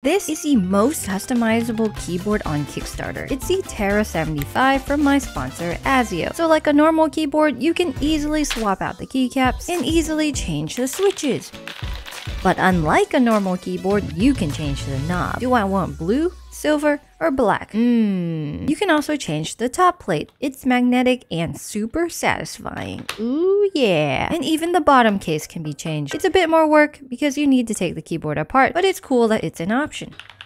This is the most customizable keyboard on Kickstarter. It's the Terra 75 from my sponsor, Azio. So like a normal keyboard, you can easily swap out the keycaps and easily change the switches. But unlike a normal keyboard, you can change the knob. Do I want blue, silver, or black? You can also change the top plate. It's magnetic and super satisfying. Ooh yeah. And even the bottom case can be changed. It's a bit more work because you need to take the keyboard apart, but it's cool that it's an option.